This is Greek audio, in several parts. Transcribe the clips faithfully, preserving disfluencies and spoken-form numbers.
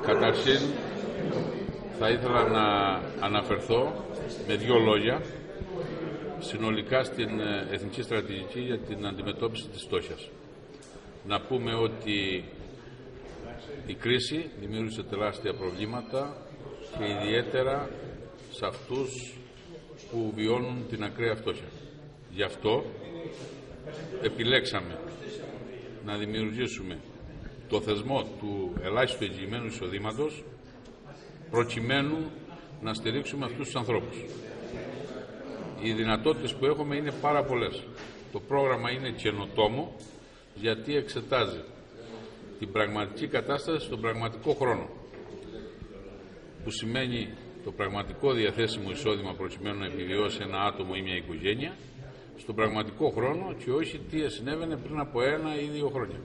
Καταρχήν θα ήθελα να αναφερθώ με δύο λόγια συνολικά στην Εθνική Στρατηγική για την αντιμετώπιση της φτώχειας. Να πούμε ότι η κρίση δημιούργησε τεράστια προβλήματα και ιδιαίτερα σε αυτούς που βιώνουν την ακραία φτώχεια. Γι' αυτό επιλέξαμε να δημιουργήσουμε το θεσμό του ελάχιστου εγγυημένου εισοδήματος προκειμένου να στηρίξουμε αυτούς τους ανθρώπους. Οι δυνατότητες που έχουμε είναι πάρα πολλές. Το πρόγραμμα είναι καινοτόμο γιατί εξετάζει την πραγματική κατάσταση στον πραγματικό χρόνο, που σημαίνει το πραγματικό διαθέσιμο εισόδημα προκειμένου να επιβιώσει ένα άτομο ή μια οικογένεια στον πραγματικό χρόνο και όχι τι συνέβαινε πριν από ένα ή δύο χρόνια.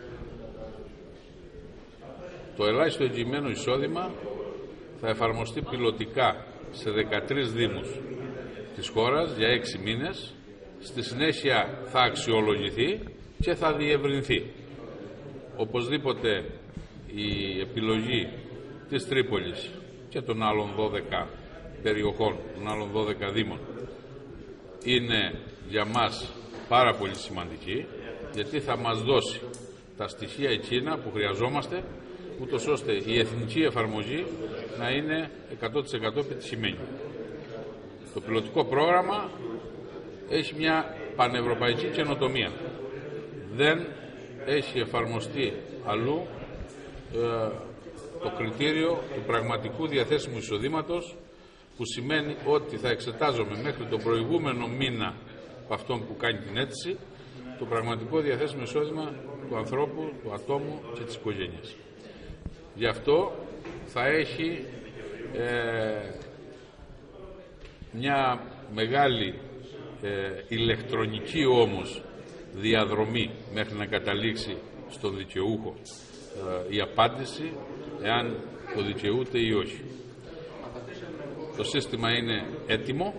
Το ελάχιστο εγγυημένο εισόδημα θα εφαρμοστεί πιλωτικά σε δεκατρείς δήμους της χώρας για έξι μήνες. Στη συνέχεια θα αξιολογηθεί και θα διευρυνθεί. Οπωσδήποτε η επιλογή της Τρίπολης και των άλλων δώδεκα περιοχών, των άλλων δώδεκα δήμων είναι για μας πάρα πολύ σημαντική, γιατί θα μας δώσει τα στοιχεία εκείνα που χρειαζόμαστε, ούτως ώστε η εθνική εφαρμογή να είναι εκατό τοις εκατό επιτυχημένη. Το πιλωτικό πρόγραμμα έχει μια πανευρωπαϊκή καινοτομία. Δεν έχει εφαρμοστεί αλλού ε, το κριτήριο του πραγματικού διαθέσιμου εισοδήματος, που σημαίνει ότι θα εξετάζομαι μέχρι τον προηγούμενο μήνα από αυτόν που κάνει την αίτηση το πραγματικό διαθέσιμο εισόδημα του ανθρώπου, του ατόμου και της οικογένειας. Γι' αυτό θα έχει ε, μια μεγάλη ε, ηλεκτρονική όμως διαδρομή μέχρι να καταλήξει στον δικαιούχο ε, η απάντηση εάν το δικαιούται ή όχι. Το σύστημα είναι έτοιμο.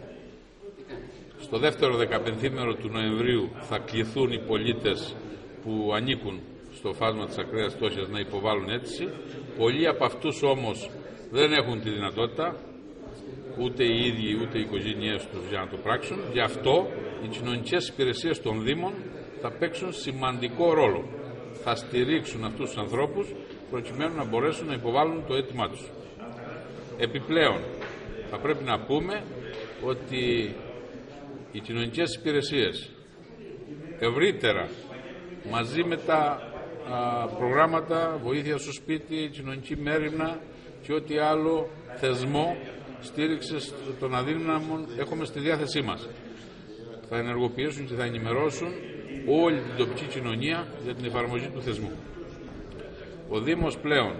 Στο δεύτερο δεκαπενθήμερο του Νοεμβρίου θα κληθούν οι πολίτες που ανήκουν στο φάσμα της ακραίας φτώχειας να υποβάλουν αίτηση. Πολλοί από αυτούς όμως δεν έχουν τη δυνατότητα, ούτε οι ίδιοι ούτε οι οικογένειές τους, για να το πράξουν. Γι' αυτό οι κοινωνικές υπηρεσίες των Δήμων θα παίξουν σημαντικό ρόλο. Θα στηρίξουν αυτούς τους ανθρώπους προκειμένου να μπορέσουν να υποβάλουν το αίτημά τους. Επιπλέον, θα πρέπει να πούμε ότι οι κοινωνικές υπηρεσίες ευρύτερα, μαζί με τα α, προγράμματα βοήθεια στο σπίτι, κοινωνική μέριμνα και ό,τι άλλο θεσμό στήριξης των αδύναμων έχουμε στη διάθεσή μας, θα ενεργοποιήσουν και θα ενημερώσουν όλη την τοπική κοινωνία για την εφαρμογή του θεσμού. Ο Δήμος πλέον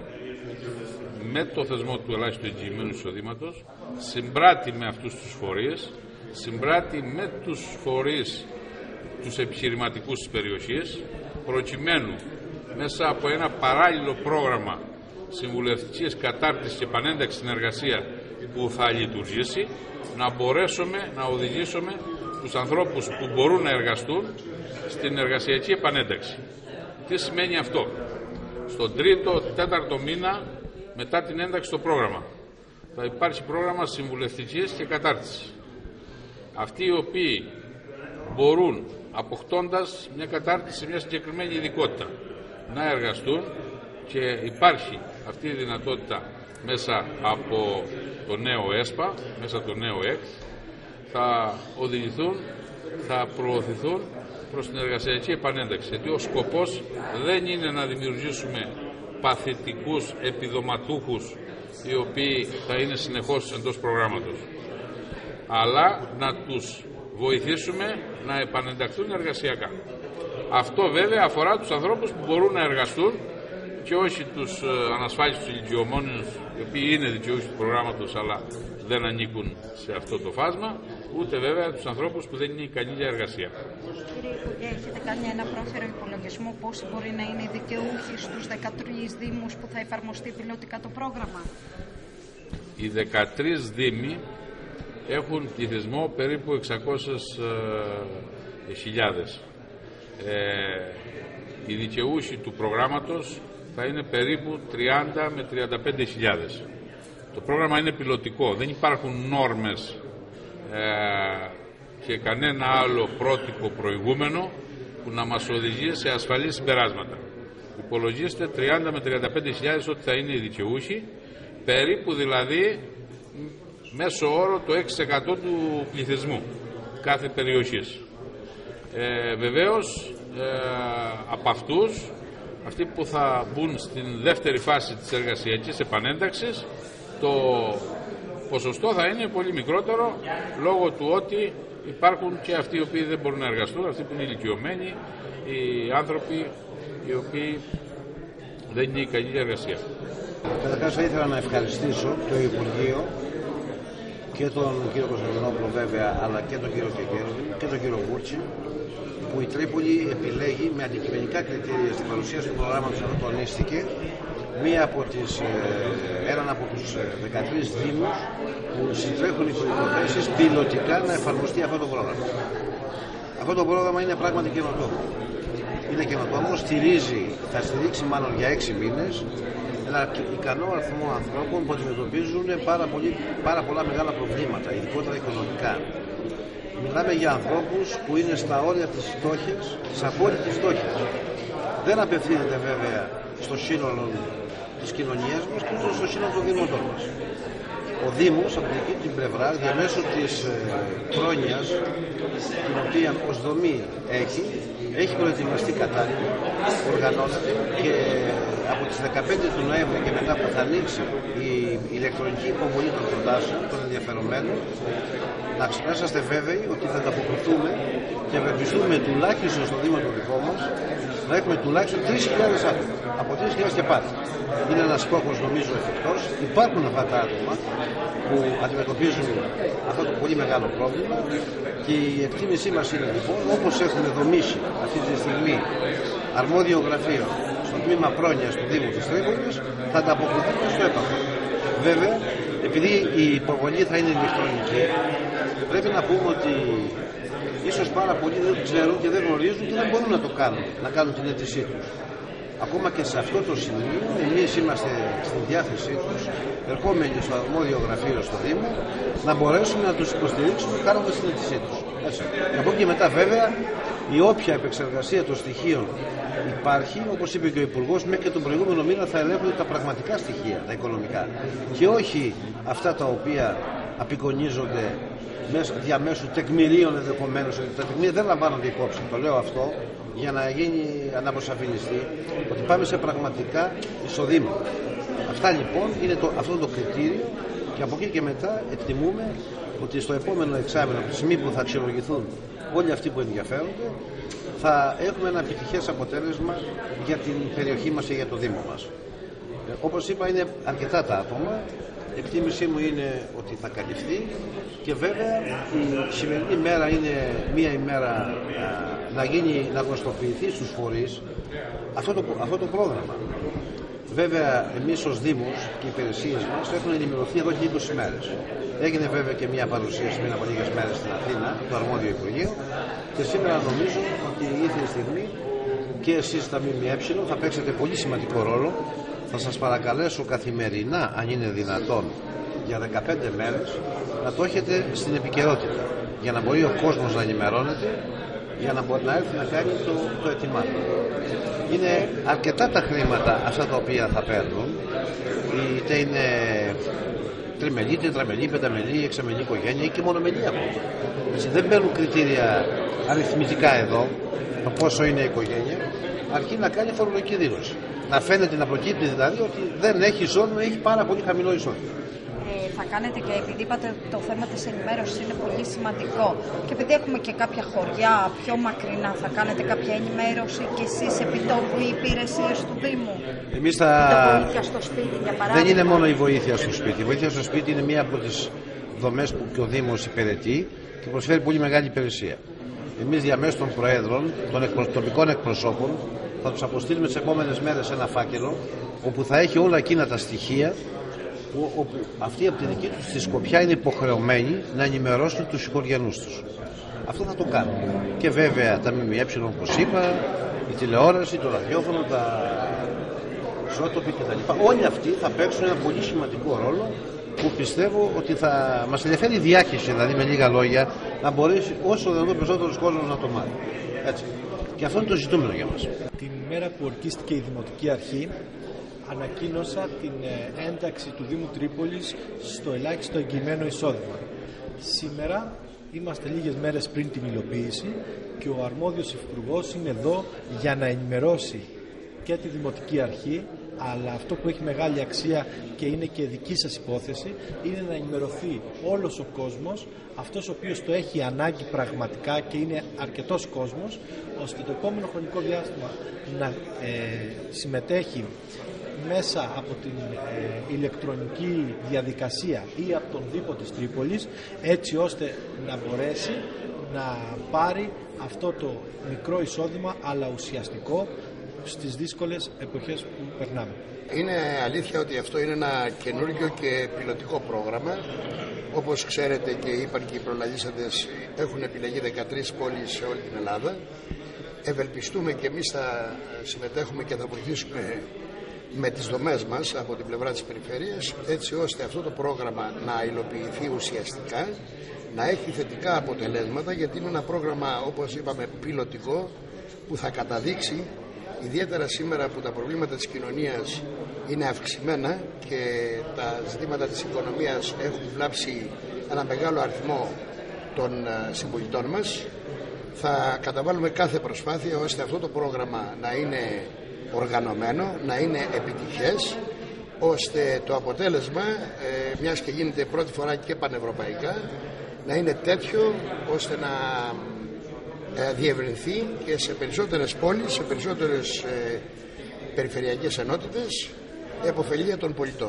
με το θεσμό του ελάχιστου εγγυημένου εισοδήματος συμπράττει με αυτούς τους φορείς, συμπράττει με τους φορείς τους επιχειρηματικούς της περιοχής, προκειμένου μέσα από ένα παράλληλο πρόγραμμα συμβουλευτικής κατάρτισης και επανένταξης στην εργασία που θα λειτουργήσει, να μπορέσουμε να οδηγήσουμε τους ανθρώπους που μπορούν να εργαστούν στην εργασιακή επανένταξη. Τι σημαίνει αυτό? Στον τρίτο, τέταρτο μήνα μετά την ένταξη στο πρόγραμμα θα υπάρχει πρόγραμμα συμβουλευτικής και κατάρτισης. Αυτοί οι οποίοι μπορούν, αποκτώντας μια κατάρτιση σε μια συγκεκριμένη ειδικότητα, να εργαστούν, και υπάρχει αυτή η δυνατότητα μέσα από το νέο ΕΣΠΑ, μέσα από το νέο ΕΚ, θα οδηγηθούν, θα προωθηθούν προς την εργασιακή επανένταξη. Γιατί ο σκοπός δεν είναι να δημιουργήσουμε παθητικούς επιδοματούχους οι οποίοι θα είναι συνεχώς εντός προγράμματος, αλλά να τους βοηθήσουμε να επανενταχθούν εργασιακά. Αυτό βέβαια αφορά τους ανθρώπους που μπορούν να εργαστούν και όχι τους ανασφάλιστους ηλικιωμένους, οι οποίοι είναι δικαιούχοι του προγράμματος αλλά δεν ανήκουν σε αυτό το φάσμα, ούτε βέβαια τους ανθρώπους που δεν είναι ικανοί για εργασία. Κύριε Υπουργέ, έχετε κάνει ένα πρόθερο υπολογισμό πόσοι μπορεί να είναι οι δικαιούχοι στους δεκατρείς δήμους που θα εφαρμοστεί πιλωτικά το πρόγραμμα? Οι δεκατρείς δήμοι έχουν πληθυσμό περίπου εξακόσιες χιλιάδες. Ε, οι δικαιούχοι του προγράμματος θα είναι περίπου τριάντα με τριάντα πέντε χιλιάδες. Το πρόγραμμα είναι πιλωτικό, δεν υπάρχουν νόρμες ε, και κανένα άλλο πρότυπο προηγούμενο που να μας οδηγεί σε ασφαλή συμπεράσματα. Υπολογίστε τριάντα με τριάντα πέντε χιλιάδες ότι θα είναι οι δικαιούχοι, περίπου δηλαδή μέσω όρο το έξι τοις εκατό του πληθυσμού κάθε περιοχής. Ε, βεβαίως ε, από αυτούς, αυτοί που θα μπουν στην δεύτερη φάση της εργασιακής επανένταξης, το ποσοστό θα είναι πολύ μικρότερο λόγω του ότι υπάρχουν και αυτοί οι οποίοι δεν μπορούν να εργαστούν, αυτοί που είναι ηλικιωμένοι, οι άνθρωποι οι οποίοι δεν είναι ικανοί για εργασία. Καταρχάς θα ήθελα να ευχαριστήσω το Υπουργείο και τον κύριο Κωνσταντινόπουλο βέβαια, αλλά και τον κύριο Κεκέρδη και τον κύριο Βούρτσι, που η Τρίπολη επιλέγει με αντικειμενικά κριτήρια στην παρουσίαση του προγράμματος που τονίστηκε μία από τις, έναν από τους δεκατρείς δήμους που συντρέχουν οι προϋποθέσεις πιλωτικά να εφαρμοστεί αυτό το πρόγραμμα. Αυτό το πρόγραμμα είναι πράγματι καινοτόμο. Είναι καινοτόμο, στηρίζει, θα στηρίξει μάλλον για έξι μήνες ένα ικανό αριθμό ανθρώπων που αντιμετωπίζουν πάρα, πολύ, πάρα πολλά μεγάλα προβλήματα, ειδικότερα οικονομικά. Μιλάμε για ανθρώπους που είναι στα όρια της φτώχειας, της απόλυτης φτώχειας. Δεν απευθύνεται βέβαια στο σύνολο της κοινωνίας μας και ούτε στο σύνολο των δημοτών μας. Ο Δήμος από την δική του πλευρά, διαμέσου της ε, πρόνοιας, την οποία ως δομή έχει, έχει προετοιμαστεί κατάλληλα, οργανώνεται και από τις δεκαπέντε του Νοέμβρη και μετά που θα ανοίξει η ηλεκτρονική υποβολή των προτάσεων των ενδιαφερομένων, να είσαστε βέβαιοι ότι θα ανταποκριθούμε και ευελπιστούμε τουλάχιστον στο Δήμο το δικό μας να έχουμε τουλάχιστον τρεις χιλιάδες άτομα. Από τρεις χιλιάδες και πάνω. Είναι ένας στόχος νομίζω εφικτός. Υπάρχουν αυτά τα άτομα που αντιμετωπίζουν αυτό το πολύ μεγάλο πρόβλημα και η εκτίμησή μας είναι λοιπόν, όπως έχουμε δομήσει αυτή τη στιγμή αρμόδιο γραφείο στο τμήμα πρόνοιας του Δήμου της Τρίπολης, θα ανταποκριθούμε στο έπακρο. Βέβαια, επειδή η υποβολή θα είναι ηλεκτρονική, πρέπει να πούμε ότι ίσως πάρα πολλοί δεν ξέρουν και δεν γνωρίζουν και δεν μπορούν να το κάνουν, να κάνουν την αίτησή τους. Ακόμα και σε αυτό το σημείο, εμείς είμαστε στην διάθεσή τους, ερχόμενοι στο αρμόδιο γραφείο στο Δήμο, να μπορέσουμε να τους υποστηρίξουμε κάνοντας την αίτησή τους. Έτσι. Και από εκεί και μετά, βέβαια, η όποια επεξεργασία των στοιχείων υπάρχει, όπως είπε και ο Υπουργός, μέχρι και τον προηγούμενο μήνα θα ελέγχονται τα πραγματικά στοιχεία, τα οικονομικά. Και όχι αυτά τα οποία απεικονίζονται διαμέσου τεκμηρίων ενδεχομένως. Τα τεκμήρια δεν λαμβάνονται υπόψη. Το λέω αυτό για να γίνει αναποσαφινιστεί ότι πάμε σε πραγματικά εισοδήματα. Αυτά λοιπόν είναι το, αυτό το κριτήριο και από εκεί και μετά εκτιμούμε ότι στο επόμενο εξάμηνο, από τη στιγμή που θα αξιολογηθούν όλοι αυτοί που ενδιαφέρονται, θα έχουμε ένα επιτυχές αποτέλεσμα για την περιοχή μας και για το Δήμο μας. Ε, όπως είπα, είναι αρκετά τα άτομα. Η εκτίμησή μου είναι ότι θα καλυφθεί και βέβαια η σημερινή μέρα είναι μία ημέρα α, να γίνει, να γνωστοποιηθεί στους φορείς αυτό το, αυτό το πρόγραμμα. Βέβαια εμείς ως Δήμος και οι υπηρεσίες μας έχουν ενημερωθεί εδώ και είκοσι μέρες. Έγινε βέβαια και μία παρουσίαση πριν από λίγες μέρες στην Αθήνα, το αρμόδιο Υπουργείο, και σήμερα νομίζω ότι ήρθε η στιγμή και εσείς στα ΜΜΕ θα παίξετε πολύ σημαντικό ρόλο. Θα σας παρακαλέσω καθημερινά, αν είναι δυνατόν, για δεκαπέντε μέρες, να το έχετε στην επικαιρότητα, για να μπορεί ο κόσμος να ενημερώνεται, για να μπορεί να έρθει να κάνει το, το αίτημά του. Είναι αρκετά τα χρήματα αυτά τα οποία θα παίρνουν, είτε είναι τριμελή, τετραμελή, πενταμελή, εξαμελή οικογένεια ή και μονομελή ακόμα. Έτσι, δεν παίρνουν κριτήρια αριθμητικά εδώ, το πόσο είναι η οικογένεια, αρκεί να κάνει φορολογική δήλωση. Να φαίνεται, να προκύπτει δηλαδή ότι δεν έχει εισόδημα, έχει πάρα πολύ χαμηλό εισόδημα. Ε, θα κάνετε και επειδή είπατε το θέμα της ενημέρωσης είναι πολύ σημαντικό και επειδή έχουμε και κάποια χωριά πιο μακρινά, θα κάνετε κάποια ενημέρωση και εσείς επί τόπου οι υπηρεσίες του Δήμου? Εμείς θα... βοήθεια στο σπίτι, για παράδειγμα. Δεν είναι μόνο η βοήθεια στο σπίτι. Η βοήθεια στο σπίτι είναι μία από τις δομές που και ο Δήμος υπηρετεί και προσφέρει πολύ μεγάλη υπηρεσία. Εμείς διαμέσου των Προέδρων, των εκπρο... τοπικών εκπροσώπων, θα τους αποστείλουμε τις επόμενες μέρες ένα φάκελο όπου θα έχει όλα εκείνα τα στοιχεία που, όπου αυτοί από τη δική τους τη σκοπιά είναι υποχρεωμένοι να ενημερώσουν τους συγχωριανούς τους. Αυτό θα το κάνουν. Και βέβαια τα ΜΜΕ, όπως είπα, η τηλεόραση, το ραδιόφωνο, τα ισότοποι κτλ. Όλοι αυτοί θα παίξουν ένα πολύ σημαντικό ρόλο που πιστεύω ότι θα μας ενδιαφέρει η διάχυση, δηλαδή με λίγα λόγια, να μπορέσει όσο δυνατόν περισσότερος κόσμος να το μάθει. Έτσι. Και αυτό είναι το ζητούμενο για μας. Την ημέρα που ορκίστηκε η Δημοτική Αρχή, ανακοίνωσα την ένταξη του Δήμου Τρίπολης στο ελάχιστο εγγυημένο εισόδημα. Σήμερα είμαστε λίγες μέρες πριν την υλοποίηση και ο αρμόδιος υπουργός είναι εδώ για να ενημερώσει και τη Δημοτική Αρχή, αλλά αυτό που έχει μεγάλη αξία και είναι και δική σας υπόθεση είναι να ενημερωθεί όλος ο κόσμος, αυτός ο οποίος το έχει ανάγκη πραγματικά και είναι αρκετός κόσμος, ώστε το επόμενο χρονικό διάστημα να ε, συμμετέχει μέσα από την ε, ηλεκτρονική διαδικασία ή από τον δίπο της Τρίπολης, έτσι ώστε να μπορέσει να πάρει αυτό το μικρό εισόδημα αλλά ουσιαστικό στις δύσκολες εποχές που περνάμε. Είναι αλήθεια ότι αυτό είναι ένα καινούργιο και πιλωτικό πρόγραμμα. Όπως ξέρετε και είπαν και οι προλαλήσαντες, έχουν επιλεγεί δεκατρείς πόλεις σε όλη την Ελλάδα. Ευελπιστούμε και εμείς θα συμμετέχουμε και θα βοηθήσουμε με τις δομές μας από την πλευρά της περιφέρειας, έτσι ώστε αυτό το πρόγραμμα να υλοποιηθεί ουσιαστικά, να έχει θετικά αποτελέσματα, γιατί είναι ένα πρόγραμμα, όπως είπαμε, πιλωτικό, που θα καταδείξει, ιδιαίτερα σήμερα που τα προβλήματα της κοινωνίας είναι αυξημένα και τα ζητήματα της οικονομίας έχουν βλάψει ένα μεγάλο αριθμό των συμπολιτών μας, θα καταβάλουμε κάθε προσπάθεια ώστε αυτό το πρόγραμμα να είναι οργανωμένο, να είναι επιτυχές, ώστε το αποτέλεσμα, ε, μιας και γίνεται πρώτη φορά και πανευρωπαϊκά, να είναι τέτοιο ώστε να ε, διευρυνθεί και σε περισσότερες πόλεις, σε περισσότερες ε, περιφερειακές ενότητες, επωφελία των πολιτών.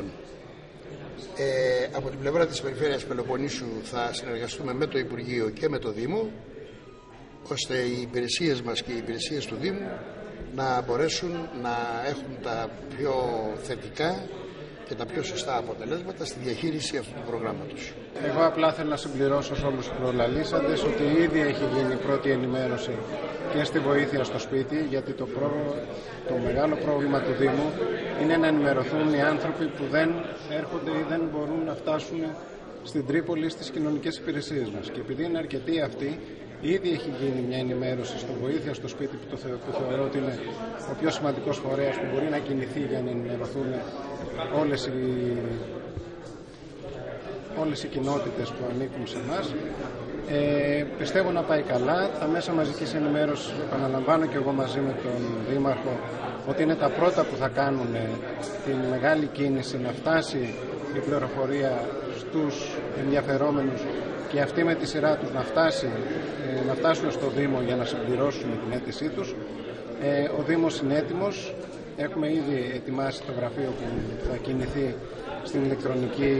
Ε, από την πλευρά της Περιφέρειας Πελοποννήσου θα συνεργαστούμε με το Υπουργείο και με το Δήμο, ώστε οι υπηρεσίες μας και οι υπηρεσίες του Δήμου να μπορέσουν να έχουν τα πιο θετικά και τα πιο σωστά αποτελέσματα στη διαχείριση αυτού του προγράμματος. Εγώ απλά θέλω να συμπληρώσω σε όλους τους προλαλήσαντες ότι ήδη έχει γίνει η πρώτη ενημέρωση και στη βοήθεια στο σπίτι, γιατί το, προ... το μεγάλο πρόβλημα του Δήμου είναι να ενημερωθούν οι άνθρωποι που δεν έρχονται ή δεν μπορούν να φτάσουν στην Τρίπολη στις κοινωνικές υπηρεσίες μας. Και επειδή είναι αρκετοί αυτοί, ήδη έχει γίνει μια ενημέρωση στο βοήθεια στο σπίτι που, το θε, που θεωρώ ότι είναι ο πιο σημαντικός φορέας που μπορεί να κινηθεί για να ενημερωθούν όλες οι, όλες οι κοινότητες που ανήκουν σε εμάς. Ε, πιστεύω να πάει καλά. Τα μέσα μαζικής ενημέρωσης, επαναλαμβάνω και εγώ μαζί με τον Δήμαρχο, ότι είναι τα πρώτα που θα κάνουν την μεγάλη κίνηση να φτάσει η πληροφορία στους ενδιαφερόμενους και αυτοί με τη σειρά τους να, φτάσει, να φτάσουν στο Δήμο για να συμπληρώσουν την αίτησή τους. Ε, ο Δήμος είναι έτοιμος. Έχουμε ήδη ετοιμάσει το γραφείο που θα κινηθεί στην ηλεκτρονική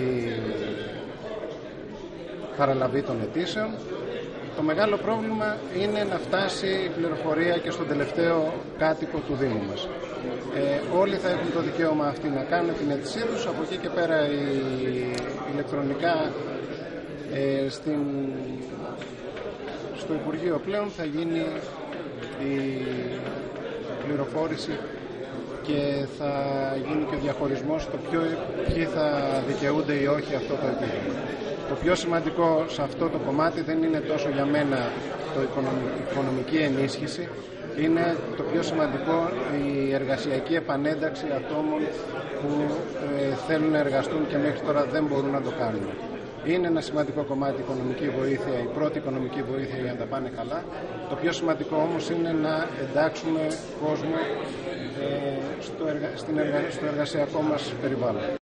παραλαβή των αιτήσεων. Το μεγάλο πρόβλημα είναι να φτάσει η πληροφορία και στον τελευταίο κάτοικο του Δήμου μας. Ε, όλοι θα έχουν το δικαίωμα αυτοί να κάνουν την αίτησή τους. Από εκεί και πέρα η ηλεκτρονικά ε, στην, στο Υπουργείο πλέον θα γίνει η πληροφόρηση και θα γίνει και ο διαχωρισμός στο ποιο, ποιοι θα δικαιούνται ή όχι αυτό το επίδομα. Το πιο σημαντικό σε αυτό το κομμάτι δεν είναι τόσο για μένα το οικονομική, οικονομική ενίσχυση, είναι το πιο σημαντικό η εργασιακή επανένταξη ατόμων που ε, θέλουν να εργαστούν και μέχρι τώρα δεν μπορούν να το κάνουν. Είναι ένα σημαντικό κομμάτι η οικονομική βοήθεια, η πρώτη οικονομική βοήθεια για να τα πάνε καλά. Το πιο σημαντικό όμως είναι να εντάξουμε κόσμο ε, στο, εργα... στην εργα... στο εργασιακό μας περιβάλλον.